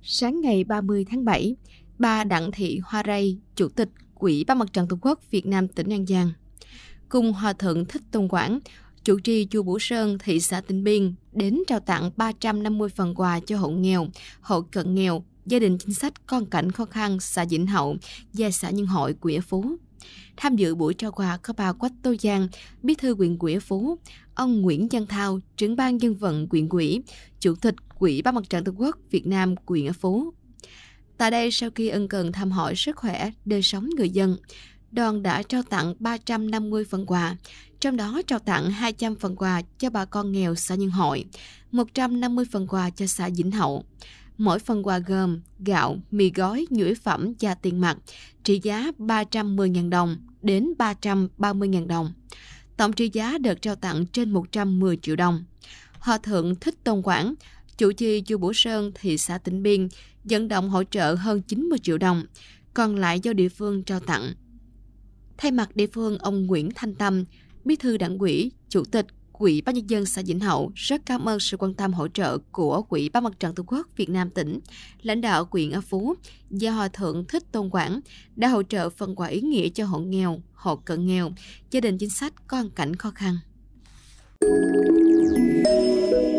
Sáng ngày 30 tháng 7, bà Đặng Thị Hoa Ray, Chủ tịch Ủy ban Mặt trận Tổ quốc Việt Nam tỉnh An Giang, cùng Hòa thượng Thích Tôn Quảng, chủ trì chùa Bửu Sơn, thị xã Tịnh Biên đến trao tặng 350 phần quà cho hộ nghèo, hộ cận nghèo, gia đình chính sách con cảnh khó khăn xã Vĩnh Hậu và xã Nhân Hội, huyện An Phú. Tham dự buổi trao quà có bà Quách Tô Giang, Bí thư huyện ủy An Phú, ông Nguyễn Văn Thao, trưởng ban dân vận huyện ủy, Chủ tịch Ủy ban Mặt trận Tổ quốc Việt Nam huyện An Phú. Tại đây, sau khi ân cần thăm hỏi sức khỏe, đời sống người dân, đoàn đã trao tặng 350 phần quà, trong đó trao tặng 200 phần quà cho bà con nghèo xã Nhân Hội, 150 phần quà cho xã Vĩnh Hậu. Mỗi phần quà gồm gạo, mì gói, nhu yếu phẩm và tiền mặt, trị giá 310.000 đồng đến 330.000 đồng. Tổng trị giá đợt trao tặng trên 110 triệu đồng. Hòa thượng Thích Tôn Quảng, chủ trì chùa Bửu Sơn, thị xã Tịnh Biên, vận động hỗ trợ hơn 90 triệu đồng, còn lại do địa phương trao tặng. Thay mặt địa phương, ông Nguyễn Thanh Tâm, Bí thư Đảng ủy, Chủ tịch Ủy ban nhân dân xã Vĩnh Hậu rất cảm ơn sự quan tâm hỗ trợ của Ủy ban Mặt trận Tổ quốc Việt Nam tỉnh, lãnh đạo huyện An Phú và Hòa thượng Thích Tôn Quảng đã hỗ trợ phần quà ý nghĩa cho hộ nghèo, hộ cận nghèo, gia đình chính sách có hoàn cảnh khó khăn.